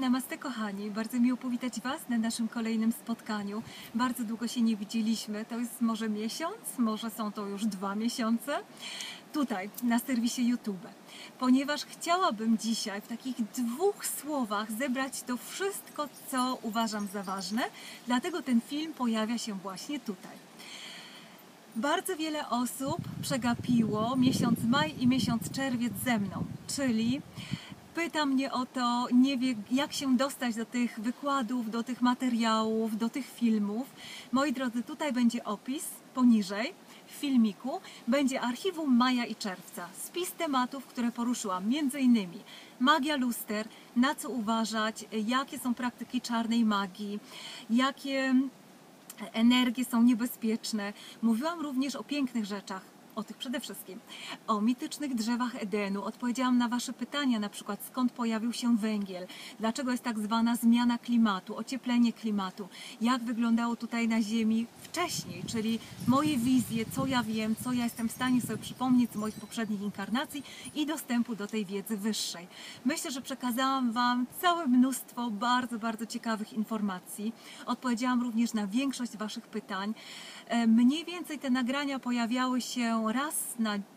Namaste kochani, bardzo miło powitać Was na naszym kolejnym spotkaniu. Bardzo długo się nie widzieliśmy, to jest może miesiąc, może są to już 2 miesiące, tutaj na serwisie YouTube. Ponieważ chciałabym dzisiaj w takich 2 słowach zebrać to wszystko, co uważam za ważne, dlatego ten film pojawia się właśnie tutaj. Bardzo wiele osób przegapiło miesiąc maj i miesiąc czerwiec ze mną, czyli pyta mnie o to, nie wie jak się dostać do tych wykładów, do tych materiałów, do tych filmów. Moi drodzy, tutaj będzie opis poniżej w filmiku, będzie archiwum maja i czerwca, spis tematów, które poruszyłam, m.in. magia luster, na co uważać, jakie są praktyki czarnej magii, jakie energie są niebezpieczne. Mówiłam również o pięknych rzeczach, o tych przede wszystkim, o mitycznych drzewach Edenu. Odpowiedziałam na Wasze pytania, na przykład skąd pojawił się węgiel, dlaczego jest tak zwana zmiana klimatu, ocieplenie klimatu, jak wyglądało tutaj na Ziemi wcześniej, czyli moje wizje, co ja wiem, co ja jestem w stanie sobie przypomnieć z moich poprzednich inkarnacji i dostępu do tej wiedzy wyższej. Myślę, że przekazałam Wam całe mnóstwo bardzo ciekawych informacji. Odpowiedziałam również na większość Waszych pytań. Mniej więcej te nagrania pojawiały się raz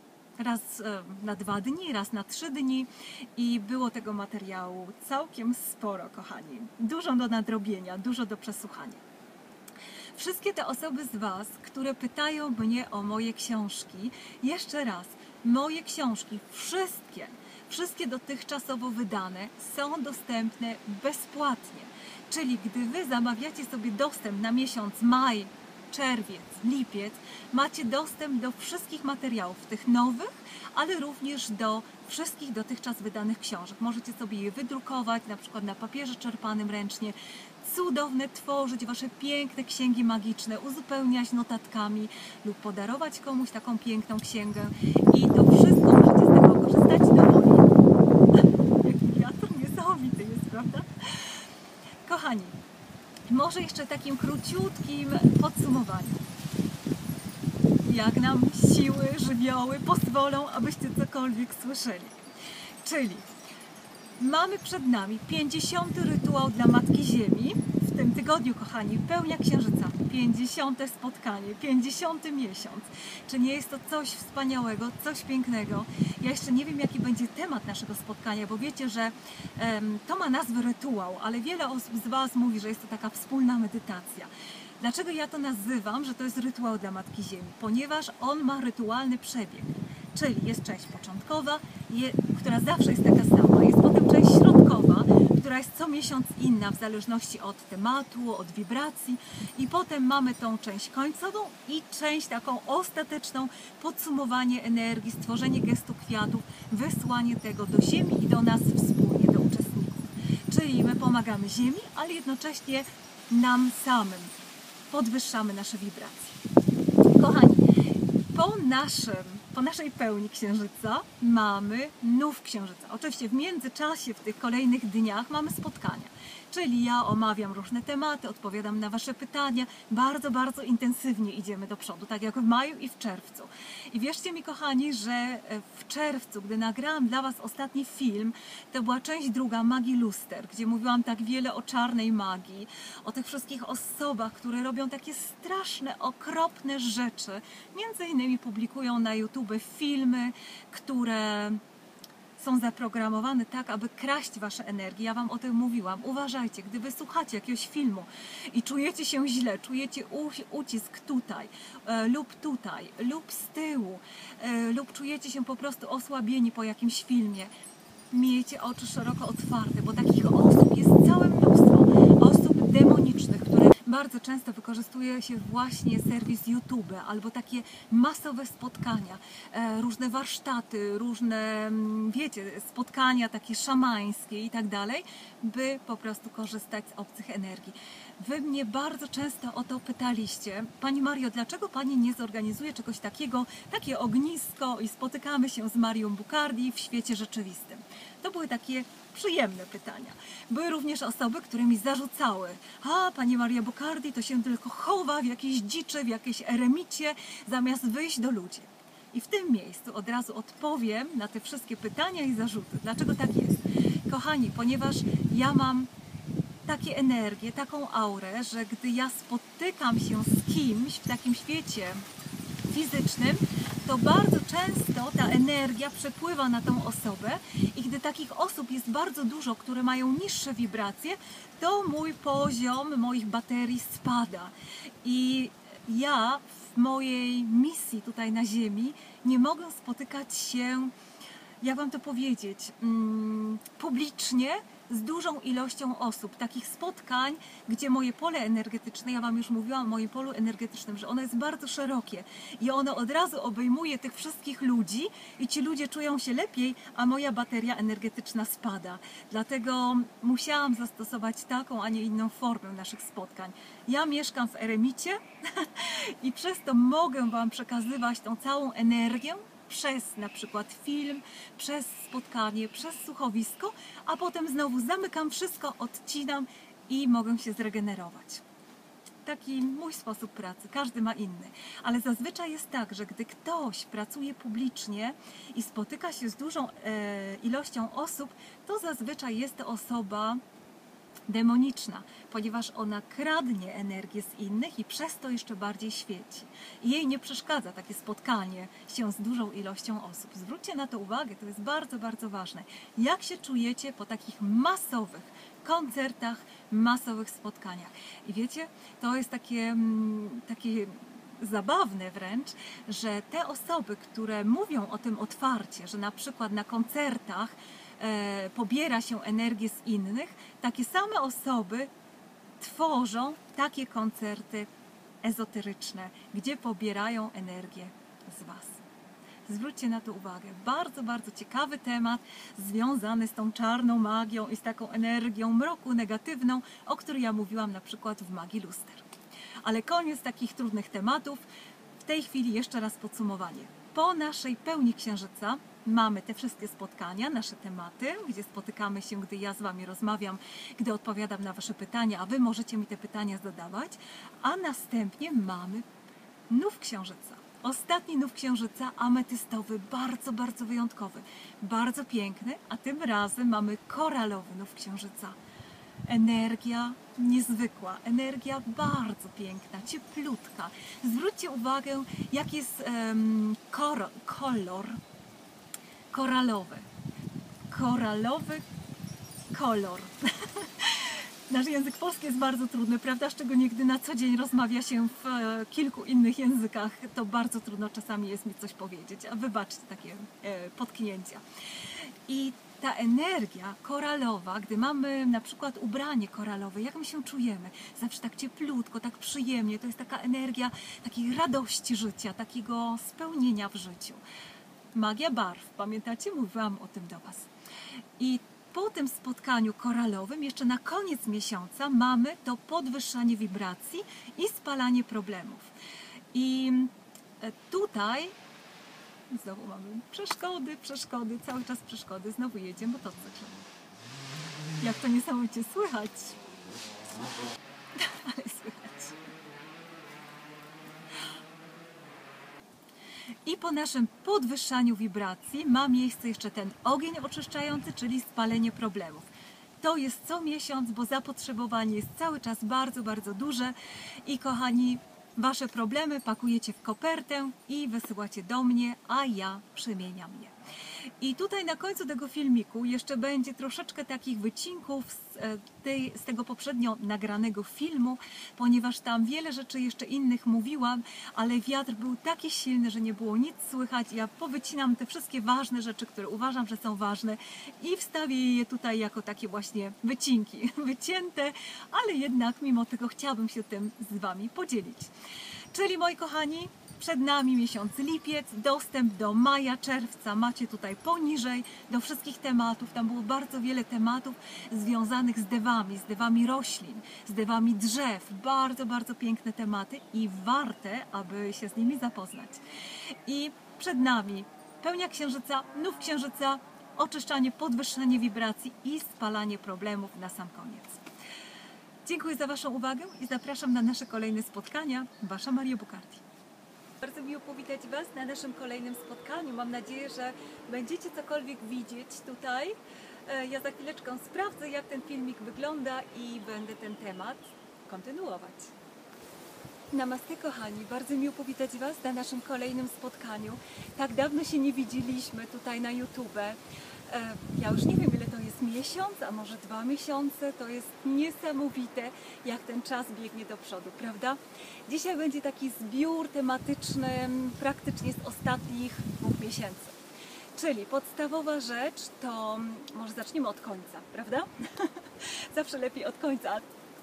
na 2 dni, raz na 3 dni i było tego materiału całkiem sporo, kochani. Dużo do nadrobienia, dużo do przesłuchania. Wszystkie te osoby z Was, które pytają mnie o moje książki, jeszcze raz, moje książki, wszystkie dotychczasowo wydane są dostępne bezpłatnie. Czyli gdy Wy zamawiacie sobie dostęp na miesiąc maj, czerwiec, lipiec, macie dostęp do wszystkich materiałów, tych nowych, ale również do wszystkich dotychczas wydanych książek. Możecie sobie je wydrukować, na przykład na papierze czerpanym ręcznie, cudowne tworzyć Wasze piękne księgi magiczne, uzupełniać notatkami lub podarować komuś taką piękną księgę i to wszystko możecie z tego korzystać dowolnie. Jaki wiatr niesamowity jest, prawda? Kochani, może jeszcze takim króciutkim podsumowaniu. Jak nam siły, żywioły pozwolą, abyście cokolwiek słyszeli. Czyli mamy przed nami 50. rytuał dla Matki Ziemi. W tym tygodniu, kochani, pełnia księżyca. 50. spotkanie, 50. miesiąc. Czy nie jest to coś wspaniałego, coś pięknego? Ja jeszcze nie wiem, jaki będzie temat naszego spotkania, bo wiecie, że to ma nazwę rytuał, ale wiele osób z Was mówi, że jest to taka wspólna medytacja. Dlaczego ja to nazywam, że to jest rytuał dla Matki Ziemi? Ponieważ on ma rytualny przebieg. Czyli jest część początkowa, która zawsze jest taka sama, jest potem część środkowa, która jest co miesiąc inna w zależności od tematu, od wibracji i potem mamy tą część końcową i część taką ostateczną, podsumowanie energii, stworzenie gestu kwiatów, wysłanie tego do Ziemi i do nas wspólnie, do uczestników. Czyli my pomagamy Ziemi, ale jednocześnie nam samym podwyższamy nasze wibracje. Kochani, po naszej pełni księżyca mamy nów księżyca. Oczywiście w międzyczasie, w tych kolejnych dniach mamy spotkania. Czyli ja omawiam różne tematy, odpowiadam na Wasze pytania. Bardzo intensywnie idziemy do przodu, tak jak w maju i w czerwcu. I wierzcie mi, kochani, że w czerwcu, gdy nagrałam dla Was ostatni film, to była część 2 magii luster, gdzie mówiłam tak wiele o czarnej magii, o tych wszystkich osobach, które robią takie straszne, okropne rzeczy. Między innymi publikują na YouTube filmy, które są zaprogramowane tak, aby kraść Wasze energie. Ja Wam o tym mówiłam. Uważajcie, gdy Wy słuchacie jakiegoś filmu i czujecie się źle, czujecie ucisk tutaj lub z tyłu, lub czujecie się po prostu osłabieni po jakimś filmie, miejcie oczy szeroko otwarte, bo takich osób jest całe mnóstwo. Osób demonicznych, które bardzo często wykorzystuje się właśnie serwis YouTube albo takie masowe spotkania, różne warsztaty, różne, wiecie, spotkania takie szamańskie i tak dalej, by po prostu korzystać z obcych energii. Wy mnie bardzo często o to pytaliście. Pani Mario, dlaczego Pani nie zorganizuje czegoś takiego, takie ognisko i spotykamy się z Marią Bucardi w świecie rzeczywistym? To były takie przyjemne pytania. Były również osoby, które mi zarzucały: a Pani Maria Bucardi to się tylko chowa w jakiejś dziczy, w jakiejś eremicie, zamiast wyjść do ludzi. I w tym miejscu od razu odpowiem na te wszystkie pytania i zarzuty. Dlaczego tak jest? Kochani, ponieważ ja mam takie energię, taką aurę, że gdy ja spotykam się z kimś w takim świecie fizycznym, to bardzo często ta energia przepływa na tą osobę i gdy takich osób jest bardzo dużo, które mają niższe wibracje, to mój poziom moich baterii spada. I ja w mojej misji tutaj na Ziemi nie mogę spotykać się, jak wam to powiedzieć, publicznie z dużą ilością osób, takich spotkań, gdzie moje pole energetyczne, ja wam już mówiłam o moim polu energetycznym, że ono jest bardzo szerokie i ono od razu obejmuje tych wszystkich ludzi i ci ludzie czują się lepiej, a moja bateria energetyczna spada. Dlatego musiałam zastosować taką, a nie inną formę naszych spotkań. Ja mieszkam w eremicie i przez to mogę wam przekazywać tą całą energię przez na przykład film, przez spotkanie, przez słuchowisko, a potem znowu zamykam wszystko, odcinam i mogę się zregenerować. Taki mój sposób pracy, każdy ma inny. Ale zazwyczaj jest tak, że gdy ktoś pracuje publicznie i spotyka się z dużą ilością osób, to zazwyczaj jest to osoba demoniczna, ponieważ ona kradnie energię z innych i przez to jeszcze bardziej świeci. I jej nie przeszkadza takie spotkanie się z dużą ilością osób. Zwróćcie na to uwagę, to jest bardzo, bardzo ważne. Jak się czujecie po takich masowych koncertach, masowych spotkaniach? I wiecie, to jest takie zabawne wręcz, że te osoby, które mówią o tym otwarcie, że na przykład na koncertach pobiera się energię z innych, takie same osoby tworzą takie koncerty ezoteryczne, gdzie pobierają energię z was. Zwróćcie na to uwagę. Bardzo, bardzo ciekawy temat związany z tą czarną magią i z taką energią mroku negatywną, o której ja mówiłam na przykład w Magii Luster. Ale koniec takich trudnych tematów. W tej chwili jeszcze raz podsumowanie. Po naszej pełni księżyca mamy te wszystkie spotkania, nasze tematy, gdzie spotykamy się, gdy ja z wami rozmawiam, gdy odpowiadam na wasze pytania, a wy możecie mi te pytania zadawać, a następnie mamy nów księżyca. Ostatni nów księżyca, ametystowy, bardzo, bardzo wyjątkowy, bardzo piękny, a tym razem mamy koralowy nów księżyca. Energia niezwykła, energia bardzo piękna, cieplutka. Zwróćcie uwagę, jaki jest kolor koralowy. Koralowy kolor. Nasz język polski jest bardzo trudny, prawda? Szczególnie gdy na co dzień rozmawia się w kilku innych językach, to bardzo trudno czasami jest mi coś powiedzieć. A wybaczcie takie potknięcia. I ta energia koralowa, gdy mamy na przykład ubranie koralowe, jak my się czujemy? Zawsze tak cieplutko, tak przyjemnie. To jest taka energia takiej radości życia, takiego spełnienia w życiu. Magia barw, pamiętacie? Mówiłam o tym do was. I po tym spotkaniu koralowym, jeszcze na koniec miesiąca, mamy to podwyższanie wibracji i spalanie problemów. I tutaj znowu mamy przeszkody, cały czas przeszkody. Znowu jedzie motocykl. Jak to niesamowicie słychać. Ale słychać. I po naszym podwyższaniu wibracji ma miejsce jeszcze ten ogień oczyszczający, czyli spalenie problemów. To jest co miesiąc, bo zapotrzebowanie jest cały czas bardzo, bardzo duże i kochani, wasze problemy pakujecie w kopertę i wysyłacie do mnie, a ja przemieniam je. I tutaj na końcu tego filmiku jeszcze będzie troszeczkę takich wycinków z tego poprzednio nagranego filmu, ponieważ tam wiele rzeczy jeszcze innych mówiłam, ale wiatr był taki silny, że nie było nic słychać. Ja powycinam te wszystkie ważne rzeczy, które uważam, że są ważne i wstawię je tutaj jako takie właśnie wycinki, wycięte, ale jednak mimo tego chciałabym się tym z wami podzielić. Czyli moi kochani, przed nami miesiąc lipiec, dostęp do maja, czerwca macie tutaj poniżej, do wszystkich tematów. Tam było bardzo wiele tematów związanych z dewami roślin, z dewami drzew. Bardzo, bardzo piękne tematy i warte, aby się z nimi zapoznać. I przed nami pełnia księżyca, nów księżyca, oczyszczanie, podwyższanie wibracji i spalanie problemów na sam koniec. Dziękuję za waszą uwagę i zapraszam na nasze kolejne spotkania. Wasza Maria Bukarti. Bardzo miło powitać was na naszym kolejnym spotkaniu. Mam nadzieję, że będziecie cokolwiek widzieć tutaj Ja za chwileczkę sprawdzę, jak ten filmik wygląda i będę ten temat kontynuować. Namaste kochani, bardzo miło powitać Was na naszym kolejnym spotkaniu. Tak dawno się nie widzieliśmy tutaj na YouTube. Ja już nie wiem, ile to jest miesiąc, a może 2 miesiące. To jest niesamowite, jak ten czas biegnie do przodu, prawda? Dzisiaj będzie taki zbiór tematyczny praktycznie z ostatnich 2 miesięcy. Czyli podstawowa rzecz to, może zaczniemy od końca, prawda? Zawsze lepiej od końca.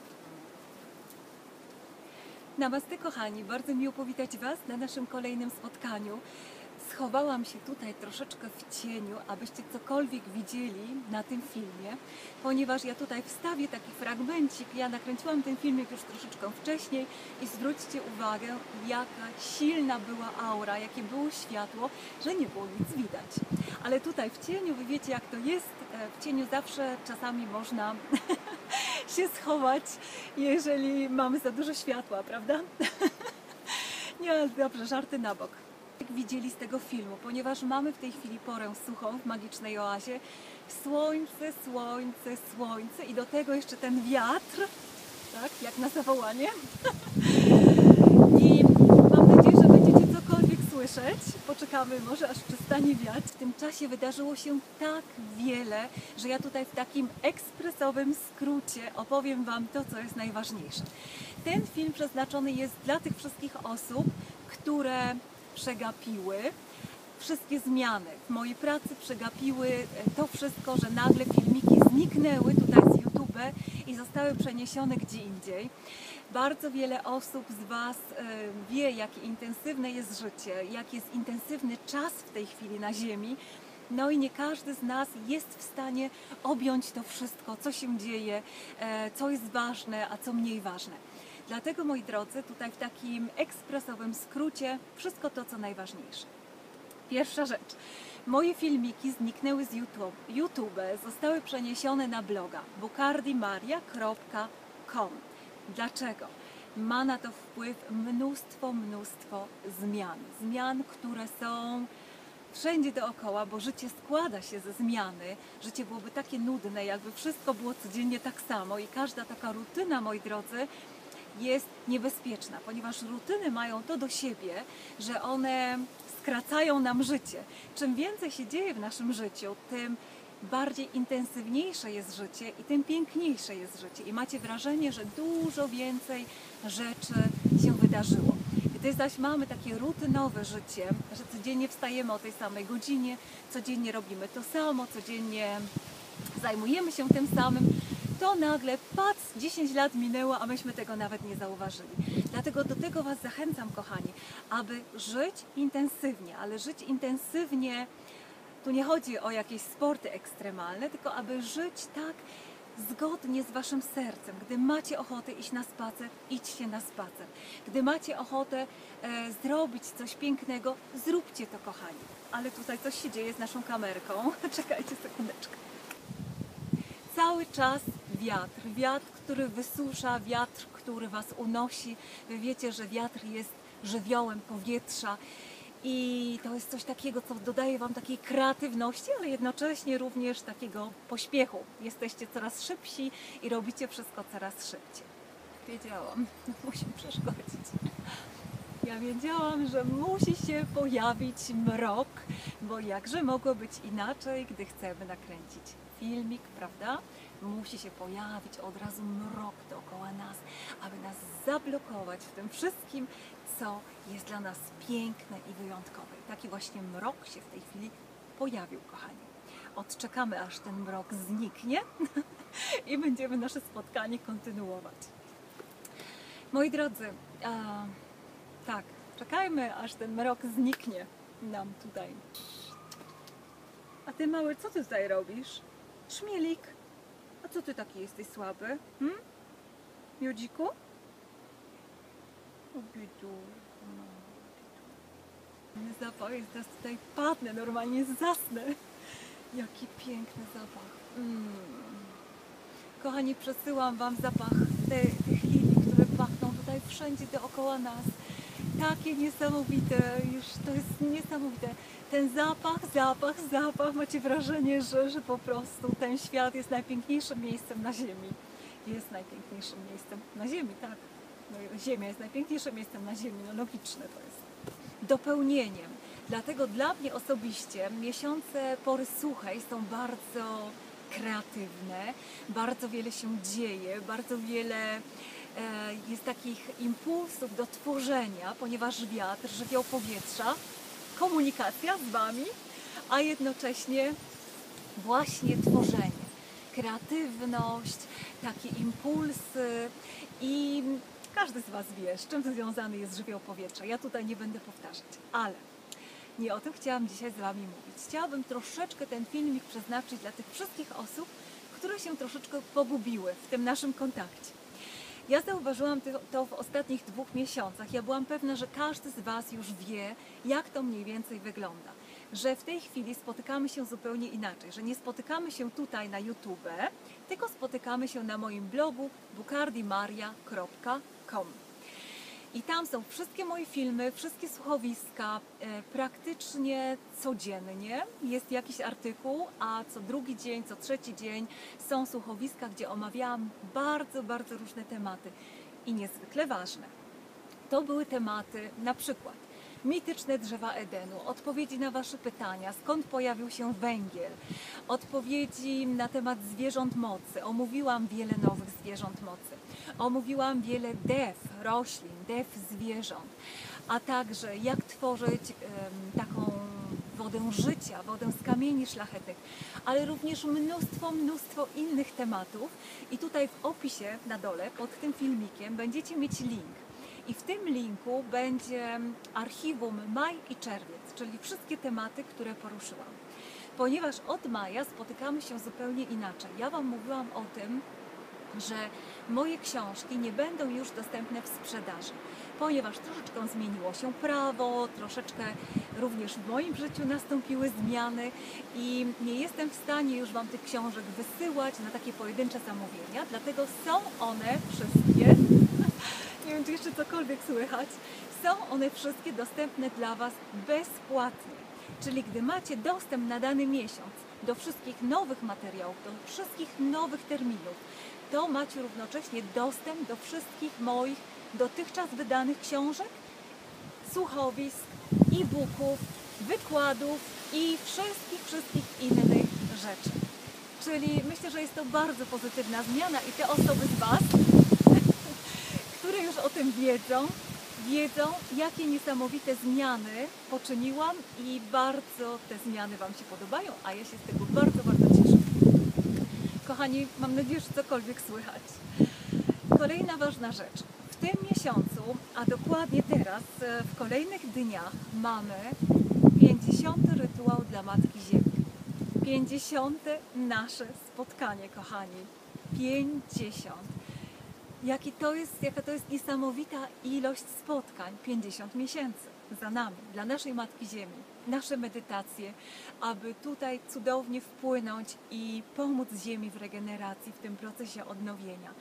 Namaste kochani, bardzo miło powitać Was na naszym kolejnym spotkaniu. Schowałam się tutaj troszeczkę w cieniu, abyście cokolwiek widzieli na tym filmie, ponieważ ja tutaj wstawię taki fragmencik. Ja nakręciłam ten filmik już troszeczkę wcześniej i zwróćcie uwagę, jaka silna była aura, jakie było światło, że nie było nic widać. Ale tutaj w cieniu, wy wiecie jak to jest, w cieniu zawsze czasami można się schować, jeżeli mamy za dużo światła, prawda? Nie, ale dobrze, żarty na bok. Jak widzieli z tego filmu, ponieważ mamy w tej chwili porę suchą w magicznej oazie, słońce, słońce, słońce i do tego jeszcze ten wiatr, tak, jak na zawołanie. I mam nadzieję, że będziecie cokolwiek słyszeć. Poczekamy może aż przestanie wiać. W tym czasie wydarzyło się tak wiele, że ja tutaj w takim ekspresowym skrócie opowiem Wam to, co jest najważniejsze. Ten film przeznaczony jest dla tych wszystkich osób, które przegapiły wszystkie zmiany w mojej pracy, przegapiły to wszystko, że nagle filmiki zniknęły tutaj z YouTube i zostały przeniesione gdzie indziej. Bardzo wiele osób z Was wie, jakie intensywne jest życie, jak jest intensywny czas w tej chwili na Ziemi. No i nie każdy z nas jest w stanie objąć to wszystko, co się dzieje, co jest ważne, a co mniej ważne. Dlatego, moi drodzy, tutaj w takim ekspresowym skrócie wszystko to, co najważniejsze. Pierwsza rzecz. Moje filmiki zniknęły z YouTube, zostały przeniesione na bloga bukardimaria.com. Dlaczego? Ma na to wpływ mnóstwo zmian. Zmian, które są wszędzie dookoła, bo życie składa się ze zmiany. Życie byłoby takie nudne, jakby wszystko było codziennie tak samo i każda taka rutyna, moi drodzy, jest niebezpieczna, ponieważ rutyny mają to do siebie, że one skracają nam życie. Czym więcej się dzieje w naszym życiu, tym bardziej intensywniejsze jest życie i tym piękniejsze jest życie. I macie wrażenie, że dużo więcej rzeczy się wydarzyło. Gdy zaś mamy takie rutynowe życie, że codziennie wstajemy o tej samej godzinie, codziennie robimy to samo, codziennie zajmujemy się tym samym, to nagle, patrz, 10 lat minęło, a myśmy tego nawet nie zauważyli. Dlatego do tego Was zachęcam, kochani, aby żyć intensywnie, ale żyć intensywnie, tu nie chodzi o jakieś sporty ekstremalne, tylko aby żyć tak zgodnie z Waszym sercem. Gdy macie ochotę iść na spacer, idźcie na spacer. Gdy macie ochotę zrobić coś pięknego, zróbcie to, kochani. Ale tutaj coś się dzieje z naszą kamerką. Czekajcie sekundeczkę. Cały czas wiatr, wiatr, który wysusza, wiatr, który Was unosi. Wy wiecie, że wiatr jest żywiołem powietrza i to jest coś takiego, co dodaje Wam takiej kreatywności, ale jednocześnie również takiego pośpiechu. Jesteście coraz szybsi i robicie wszystko coraz szybciej. Wiedziałam, musi przeszkodzić. Ja wiedziałam, że musi się pojawić mrok, bo jakże mogło być inaczej, gdy chcemy nakręcić filmik, prawda? Musi się pojawić od razu mrok dookoła nas, aby nas zablokować w tym wszystkim, co jest dla nas piękne i wyjątkowe. I taki właśnie mrok się w tej chwili pojawił, kochani. Odczekamy, aż ten mrok zniknie i będziemy nasze spotkanie kontynuować. Moi drodzy, tak, czekajmy, aż ten mrok zniknie nam tutaj. A Ty, mały, co Ty tutaj robisz? Szmielik, a co Ty taki jesteś słaby? Miodziku? O, bidu. Zapach jest, teraz tutaj padnę, normalnie zasnę. Jaki piękny zapach. Kochani, przesyłam Wam zapach tych lilii, które pachną tutaj wszędzie dookoła nas. takie niesamowite, już to jest niesamowite. Ten zapach, macie wrażenie, że po prostu ten świat jest najpiękniejszym miejscem na Ziemi. Jest najpiękniejszym miejscem na Ziemi, tak. No, Ziemia jest najpiękniejszym miejscem na Ziemi, no logiczne to jest. Dopełnieniem. Dlatego dla mnie osobiście miesiące pory suchej są bardzo kreatywne, bardzo wiele się dzieje, bardzo wiele jest takich impulsów do tworzenia, ponieważ wiatr, żywioł powietrza, komunikacja z Wami, a jednocześnie właśnie tworzenie, kreatywność, takie impulsy i każdy z Was wie, z czym związany jest żywioł powietrza. Ja tutaj nie będę powtarzać, ale nie o tym chciałam dzisiaj z Wami mówić. Chciałabym troszeczkę ten filmik przeznaczyć dla tych wszystkich osób, które się troszeczkę pogubiły w tym naszym kontakcie. Ja zauważyłam to w ostatnich 2 miesiącach. Ja byłam pewna, że każdy z Was już wie, jak to mniej więcej wygląda. Że w tej chwili spotykamy się zupełnie inaczej, że nie spotykamy się tutaj na YouTube, tylko spotykamy się na moim blogu bukardimaria.com. I tam są wszystkie moje filmy, wszystkie słuchowiska, praktycznie codziennie jest jakiś artykuł, a co drugi dzień, co trzeci dzień są słuchowiska, gdzie omawiałam bardzo, bardzo różne tematy i niezwykle ważne. To były tematy na przykład mityczne drzewa Edenu, odpowiedzi na Wasze pytania, skąd pojawił się węgiel, odpowiedzi na temat zwierząt mocy. Omówiłam wiele nowych zwierząt mocy. Omówiłam wiele dew roślin, dew zwierząt, a także jak tworzyć taką wodę życia, wodę z kamieni szlachetnych, ale również mnóstwo innych tematów. I tutaj w opisie na dole, pod tym filmikiem będziecie mieć link. I w tym linku będzie archiwum maj i czerwiec, czyli wszystkie tematy, które poruszyłam. Ponieważ od maja spotykamy się zupełnie inaczej. Ja Wam mówiłam o tym, że moje książki nie będą już dostępne w sprzedaży, ponieważ troszeczkę zmieniło się prawo, troszeczkę również w moim życiu nastąpiły zmiany i nie jestem w stanie już Wam tych książek wysyłać na takie pojedyncze zamówienia, dlatego są one wszystkie, nie wiem czy jeszcze cokolwiek słychać, są one wszystkie dostępne dla Was bezpłatnie. Czyli gdy macie dostęp na dany miesiąc do wszystkich nowych materiałów, do wszystkich nowych terminów, to macie równocześnie dostęp do wszystkich moich dotychczas wydanych książek, słuchowisk, e-booków, wykładów i wszystkich innych rzeczy. Czyli myślę, że jest to bardzo pozytywna zmiana i te osoby z Was, które już o tym wiedzą, jakie niesamowite zmiany poczyniłam i bardzo te zmiany Wam się podobają, a ja się z tego bardzo cieszę. Kochani, mam nadzieję, że cokolwiek słychać. Kolejna ważna rzecz. W tym miesiącu, a dokładnie teraz, w kolejnych dniach mamy 50. rytuał dla Matki Ziemi. 50. nasze spotkanie, kochani. 50. Jaka to jest niesamowita ilość spotkań. 50 miesięcy za nami, dla naszej Matki Ziemi. Nasze medytacje, aby tutaj cudownie wpłynąć i pomóc Ziemi w regeneracji, w tym procesie odnowienia.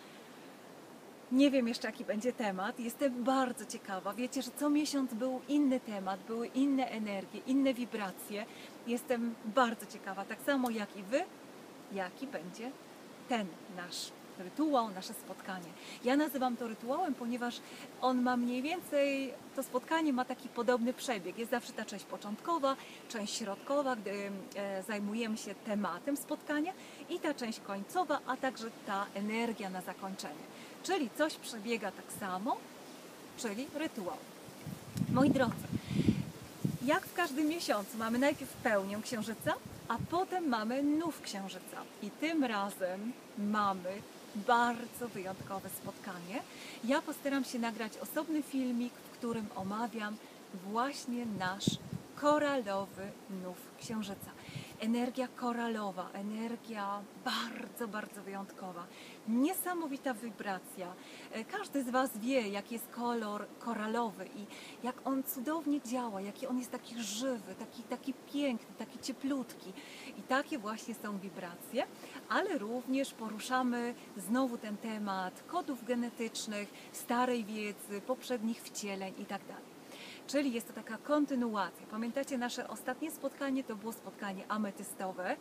Nie wiem jeszcze, jaki będzie temat. Jestem bardzo ciekawa. Wiecie, że co miesiąc był inny temat, były inne energie, inne wibracje. Jestem bardzo ciekawa, tak samo jak i Wy, jaki będzie ten nasz rytuał, nasze spotkanie. Ja nazywam to rytuałem, ponieważ on ma mniej więcej, to spotkanie ma taki podobny przebieg. Jest zawsze ta część początkowa, część środkowa, gdy zajmujemy się tematem spotkania i ta część końcowa, a także ta energia na zakończenie. Czyli coś przebiega tak samo, czyli rytuał. Moi drodzy, jak w każdym miesiącu mamy najpierw pełnię księżyca, a potem mamy nów księżyca. I tym razem mamy bardzo wyjątkowe spotkanie. Ja postaram się nagrać osobny filmik, w którym omawiam właśnie nasz koralowy nów księżyca. Energia koralowa, energia bardzo wyjątkowa. Niesamowita wibracja. Każdy z Was wie, jaki jest kolor koralowy i jak on cudownie działa, jaki on jest taki żywy, taki piękny, taki cieplutki. I takie właśnie są wibracje, ale również poruszamy znowu ten temat kodów genetycznych, starej wiedzy, poprzednich wcieleń itd. czyli jest to taka kontynuacja. Pamiętacie, nasze ostatnie spotkanie to było spotkanie ametystowe,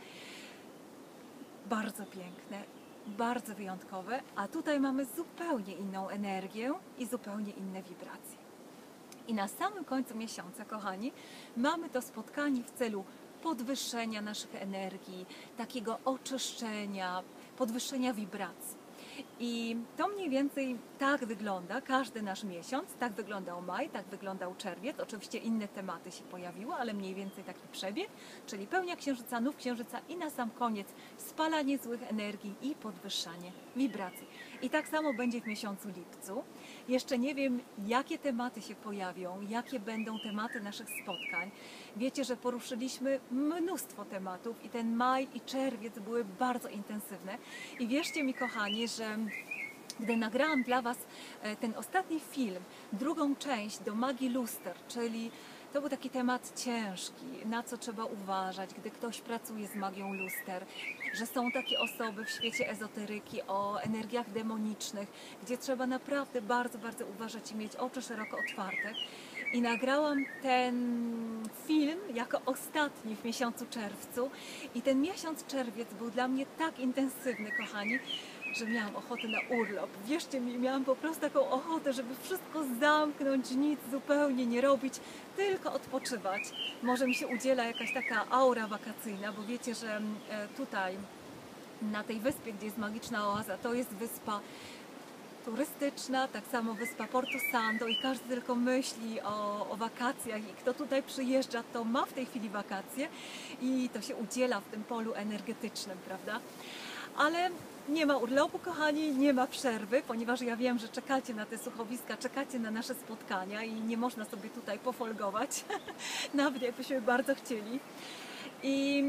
bardzo piękne, bardzo wyjątkowe, a tutaj mamy zupełnie inną energię i zupełnie inne wibracje. I na samym końcu miesiąca, kochani, mamy to spotkanie w celu podwyższenia naszych energii, takiego oczyszczenia, podwyższenia wibracji. I to mniej więcej tak wygląda każdy nasz miesiąc. Tak wyglądał maj, tak wyglądał czerwiec. Oczywiście inne tematy się pojawiły, ale mniej więcej taki przebieg, czyli pełnia księżyca, nów księżyca i na sam koniec spalanie złych energii i podwyższanie wibracji. I tak samo będzie w miesiącu lipcu. Jeszcze nie wiem, jakie tematy się pojawią, jakie będą tematy naszych spotkań. Wiecie, że poruszyliśmy mnóstwo tematów i ten maj i czerwiec były bardzo intensywne. I wierzcie mi, kochani, że gdy nagrałam dla Was ten ostatni film, drugą część do magii luster, czyli to był taki temat ciężki, na co trzeba uważać, gdy ktoś pracuje z magią luster, że są takie osoby w świecie ezoteryki o energiach demonicznych, gdzie trzeba naprawdę bardzo, bardzo uważać i mieć oczy szeroko otwarte. I nagrałam ten film jako ostatni w miesiącu czerwcu i ten miesiąc czerwiec był dla mnie tak intensywny, kochani, że miałam ochotę na urlop. Wierzcie mi, miałam po prostu taką ochotę, żeby wszystko zamknąć, nic zupełnie nie robić, tylko odpoczywać. Może mi się udziela jakaś taka aura wakacyjna, bo wiecie, że tutaj na tej wyspie, gdzie jest magiczna oaza, to jest wyspa turystyczna, tak samo wyspa Porto Santo i każdy tylko myśli o wakacjach i kto tutaj przyjeżdża, to ma w tej chwili wakacje i to się udziela w tym polu energetycznym, prawda? Ale nie ma urlopu, kochani, nie ma przerwy, ponieważ ja wiem, że czekacie na te słuchowiska, czekacie na nasze spotkania i nie można sobie tutaj pofolgować, nawet jakbyśmy bardzo chcieli. I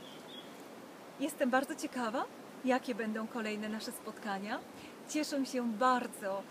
jestem bardzo ciekawa, jakie będą kolejne nasze spotkania. Cieszę się bardzo,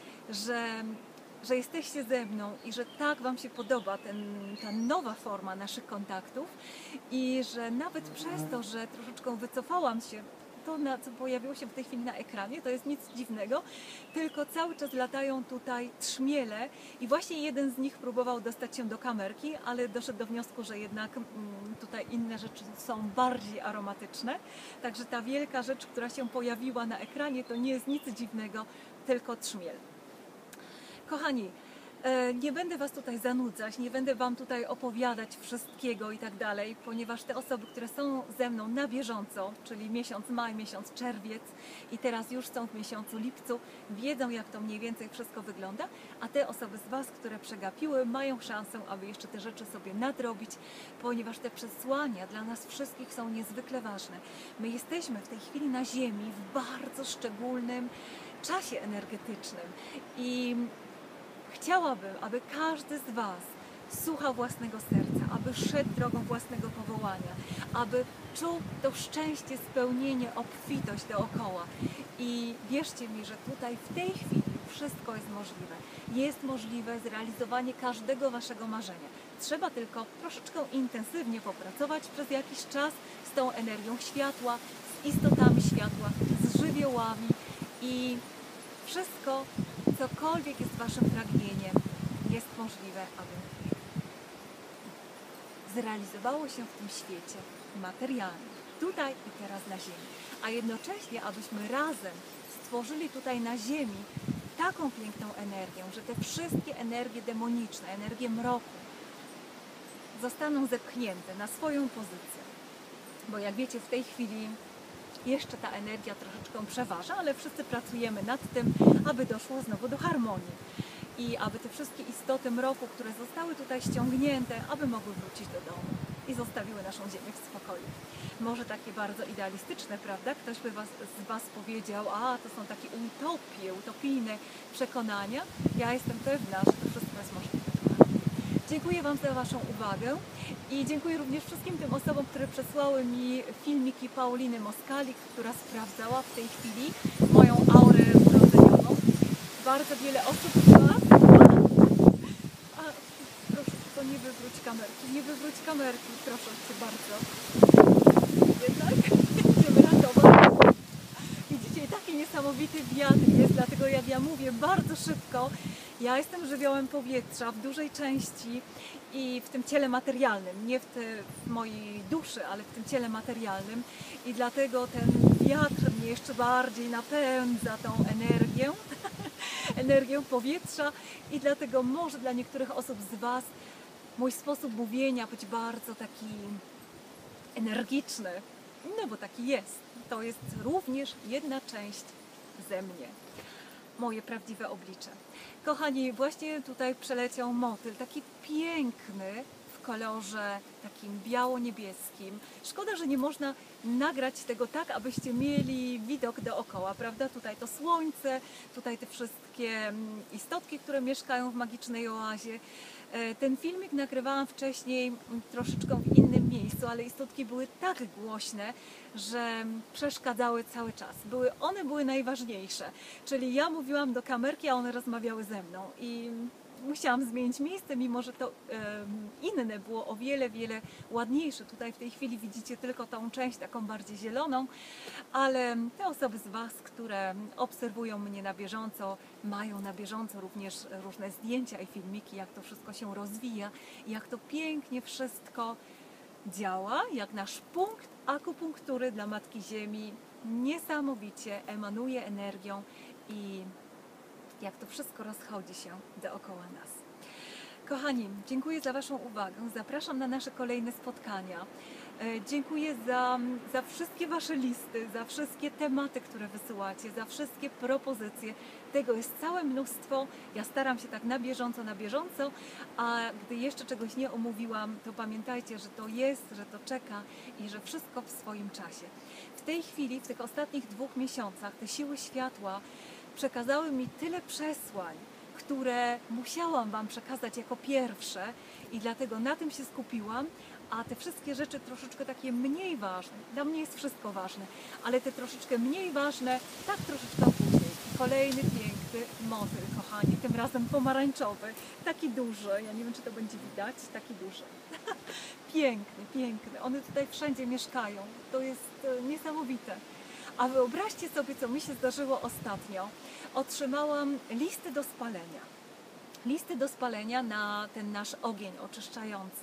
że jesteście ze mną i że tak Wam się podoba ta nowa forma naszych kontaktów i że nawet przez to, że troszeczkę wycofałam się, to, co pojawiło się w tej chwili na ekranie, to jest nic dziwnego, tylko cały czas latają tutaj trzmiele i właśnie jeden z nich próbował dostać się do kamerki, ale doszedł do wniosku, że jednak tutaj inne rzeczy są bardziej aromatyczne. Także ta wielka rzecz, która się pojawiła na ekranie, to nie jest nic dziwnego, tylko trzmiel. Kochani, nie będę Was tutaj zanudzać, nie będę Wam tutaj opowiadać wszystkiego i tak dalej, ponieważ te osoby, które są ze mną na bieżąco, czyli miesiąc maj, miesiąc czerwiec i teraz już są w miesiącu lipcu, wiedzą, jak to mniej więcej wszystko wygląda, a te osoby z Was, które przegapiły, mają szansę, aby jeszcze te rzeczy sobie nadrobić, ponieważ te przesłania dla nas wszystkich są niezwykle ważne. My jesteśmy w tej chwili na Ziemi w bardzo szczególnym czasie energetycznym i chciałabym, aby każdy z Was słuchał własnego serca, aby szedł drogą własnego powołania, aby czuł to szczęście, spełnienie, obfitość dookoła. I wierzcie mi, że tutaj w tej chwili wszystko jest możliwe. Jest możliwe zrealizowanie każdego Waszego marzenia. Trzeba tylko troszeczkę intensywnie popracować przez jakiś czas z tą energią światła, z istotami światła, z żywiołami i wszystko, cokolwiek jest Waszym pragnieniem, jest możliwe, aby zrealizowało się w tym świecie materialnym, tutaj i teraz na Ziemi. A jednocześnie, abyśmy razem stworzyli tutaj na Ziemi taką piękną energię, że te wszystkie energie demoniczne, energie mroku zostaną zepchnięte na swoją pozycję. Bo jak wiecie, w tej chwili jeszcze ta energia troszeczkę przeważa, ale wszyscy pracujemy nad tym, aby doszło znowu do harmonii i aby te wszystkie istoty mroku, które zostały tutaj ściągnięte, aby mogły wrócić do domu i zostawiły naszą Ziemię w spokoju. Może takie bardzo idealistyczne, prawda? Ktoś by z Was powiedział, a to są takie utopie, utopijne przekonania. Ja jestem pewna, że to wszystko jest możliwe. Dziękuję Wam za Waszą uwagę i dziękuję również wszystkim tym osobom, które przesłały mi filmiki Pauliny Moskalik, która sprawdzała w tej chwili moją aurę urodzeniową. Bardzo wiele osób z Was... Proszę, tylko nie wywróć kamerki, nie wywróć kamerki, proszę Cię bardzo. Jednak będziemy ratować. Widzicie, taki niesamowity wiatr jest, dlatego jak ja mówię bardzo szybko Ja jestem żywiołem powietrza w dużej części i w tym ciele materialnym, nie w mojej duszy, ale w tym ciele materialnym i dlatego ten wiatr mnie jeszcze bardziej napędza tą energię, energię powietrza i dlatego może dla niektórych osób z Was mój sposób mówienia być bardzo taki energiczny, no bo taki jest. To jest również jedna część ze mnie, moje prawdziwe oblicze. Kochani, właśnie tutaj przeleciał motyl, taki piękny w kolorze takim biało-niebieskim. Szkoda, że nie można nagrać tego tak, abyście mieli widok dookoła, prawda? Tutaj to słońce, tutaj te wszystkie istotki, które mieszkają w magicznej oazie. Ten filmik nagrywałam wcześniej troszeczkę w innym miejscu, ale istotki były tak głośne, że przeszkadzały cały czas. One były najważniejsze, czyli ja mówiłam do kamerki, a one rozmawiały ze mną i musiałam zmienić miejsce, mimo że to inne było o wiele, wiele ładniejsze. Tutaj w tej chwili widzicie tylko tą część taką bardziej zieloną, ale te osoby z Was, które obserwują mnie na bieżąco, mają na bieżąco również różne zdjęcia i filmiki, jak to wszystko się rozwija, jak to pięknie wszystko działa, jak nasz punkt akupunktury dla Matki Ziemi niesamowicie emanuje energią i jak to wszystko rozchodzi się dookoła nas. Kochani, dziękuję za Waszą uwagę. Zapraszam na nasze kolejne spotkania. Dziękuję za wszystkie Wasze listy, za wszystkie tematy, które wysyłacie, za wszystkie propozycje. Tego jest całe mnóstwo. Ja staram się tak na bieżąco, a gdy jeszcze czegoś nie omówiłam, to pamiętajcie, że to jest, że to czeka i że wszystko w swoim czasie. W tej chwili, w tych ostatnich 2 miesiącach, te siły światła przekazały mi tyle przesłań, które musiałam Wam przekazać jako pierwsze i dlatego na tym się skupiłam, a te wszystkie rzeczy troszeczkę takie mniej ważne, dla mnie jest wszystko ważne, ale te troszeczkę mniej ważne, tak troszeczkę później. Kolejny piękny motyl, kochani, tym razem pomarańczowy, taki duży, ja nie wiem, czy to będzie widać, taki duży. Piękny, piękny, one tutaj wszędzie mieszkają, to jest niesamowite. A wyobraźcie sobie, co mi się zdarzyło ostatnio. Otrzymałam listy do spalenia. Listy do spalenia na ten nasz ogień oczyszczający.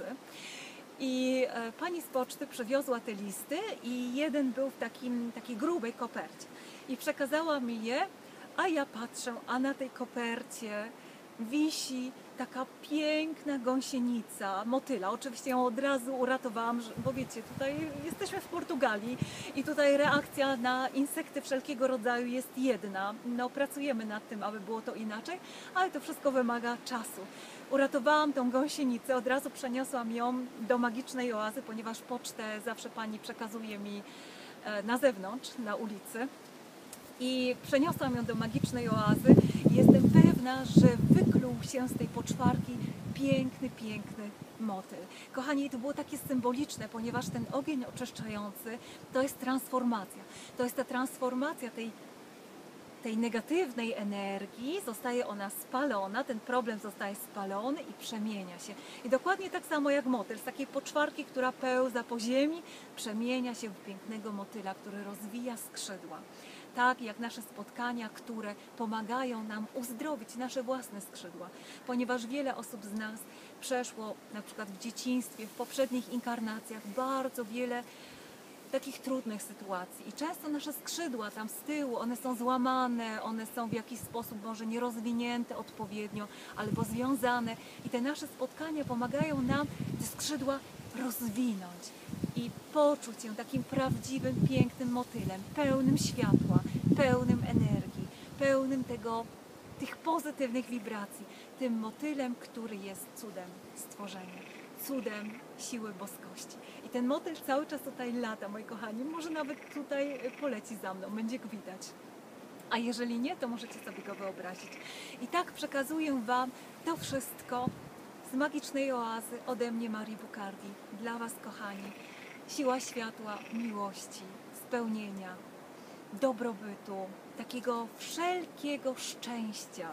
I pani z poczty przywiozła te listy i jeden był w takiej grubej kopercie. I przekazała mi je, a ja patrzę, a na tej kopercie wisi taka piękna gąsienica, motyla. Oczywiście ją od razu uratowałam, bo wiecie, tutaj jesteśmy w Portugalii i tutaj reakcja na insekty wszelkiego rodzaju jest jedna. No, pracujemy nad tym, aby było to inaczej, ale to wszystko wymaga czasu. Uratowałam tą gąsienicę, od razu przeniosłam ją do magicznej oazy, ponieważ pocztę zawsze pani przekazuje mi na zewnątrz, na ulicy. I przeniosłam ją do magicznej oazy i jestem pewna, że wykluł się z tej poczwarki piękny, piękny motyl. Kochani, to było takie symboliczne, ponieważ ten ogień oczyszczający to jest transformacja. To jest ta transformacja tej negatywnej energii, zostaje ona spalona, ten problem zostaje spalony i przemienia się. I dokładnie tak samo jak motyl, z takiej poczwarki, która pełza po ziemi, przemienia się w pięknego motyla, który rozwija skrzydła. Tak jak nasze spotkania, które pomagają nam uzdrowić nasze własne skrzydła, ponieważ wiele osób z nas przeszło na przykład w dzieciństwie, w poprzednich inkarnacjach bardzo wiele takich trudnych sytuacji i często nasze skrzydła tam z tyłu, one są złamane, one są w jakiś sposób może nierozwinięte odpowiednio, albo związane i te nasze spotkania pomagają nam te skrzydła rozwinąć i poczuć się takim prawdziwym, pięknym motylem, pełnym światła, pełnym energii, pełnym tych pozytywnych wibracji, tym motylem, który jest cudem stworzenia, cudem siły boskości. I ten motyl cały czas tutaj lata, moi kochani, może nawet tutaj poleci za mną, będzie go widać. A jeżeli nie, to możecie sobie go wyobrazić. I tak przekazuję Wam to wszystko z magicznej oazy ode mnie, Marii Bucardi, dla Was, kochani. Siła światła, miłości, spełnienia, dobrobytu, takiego wszelkiego szczęścia.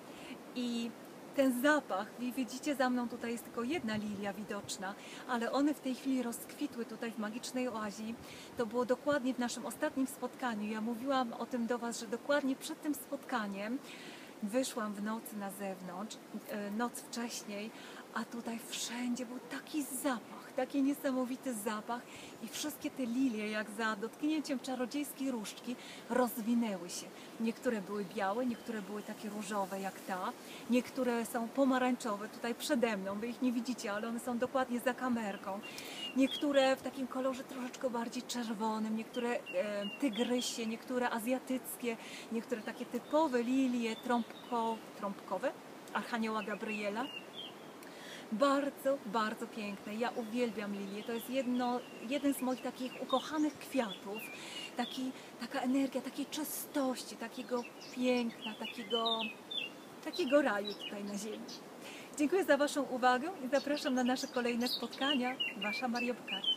I ten zapach, widzicie za mną, tutaj jest tylko jedna lilia widoczna, ale one w tej chwili rozkwitły tutaj w magicznej oazie. To było dokładnie w naszym ostatnim spotkaniu. Ja mówiłam o tym do Was, że dokładnie przed tym spotkaniem wyszłam w nocy na zewnątrz, noc wcześniej, a tutaj wszędzie był taki zapach, taki niesamowity zapach i wszystkie te lilie, jak za dotknięciem czarodziejskiej różdżki, rozwinęły się. Niektóre były białe, niektóre były takie różowe jak ta, niektóre są pomarańczowe, tutaj przede mną, wy ich nie widzicie, ale one są dokładnie za kamerką. Niektóre w takim kolorze troszeczkę bardziej czerwonym, niektóre tygrysie, niektóre azjatyckie, niektóre takie typowe lilie trąbkowe Archanioła Gabriela. Bardzo, bardzo piękne. Ja uwielbiam lilię. To jest jeden z moich takich ukochanych kwiatów. Taka energia takiej czystości, takiego piękna, takiego raju tutaj na ziemi. Dziękuję za Waszą uwagę i zapraszam na nasze kolejne spotkania. Wasza Maria Bukarty.